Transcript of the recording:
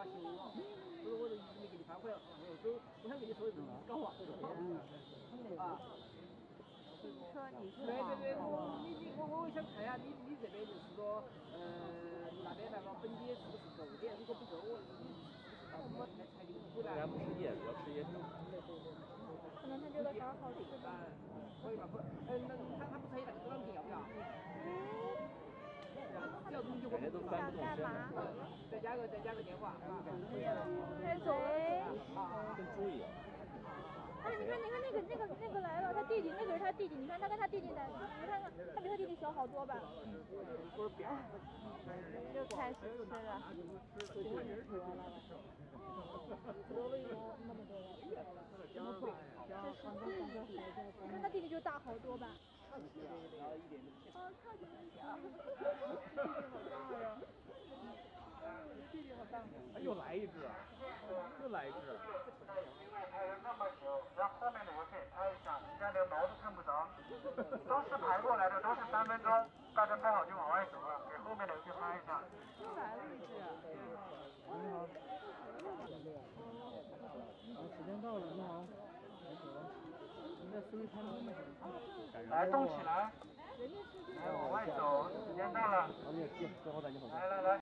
修了，所以我就一直没给你反馈，往后走，我想跟你说一声，搞话啊。 听说你是对对对，我想看一下你这边就是说，那边那个本地是不是够点？如果不够，我应该裁定回来。 人家不吃夜，要吃夜宵。 可能他觉得肝好吃吧。 可以吧？他不可以那个多少瓶要不要？只要东西我们都想干嘛？ 再加个电话啊。 开嘴。 跟猪一样。 哎，你看那个来了，他弟弟，那个是他弟弟，你看他跟他弟弟在，你看看他比他弟弟小好多吧？又开始吃了。 吃了以后那么多了， 这是弟弟，你看他弟弟就大好多吧？ 差距小。好大呀！弟弟好大。 又来一只，又来一只。 因为排了那么久，然后后面的我可以拍一下，这样连毛都看不着。都是排过来的，都是3分钟，大家拍好就往外走了，给后面的去拍一下。 又来了一只。 你好。时间到了，你好。你在手里拍吗？ 来，动起来。来，往外走，时间到了。来来来。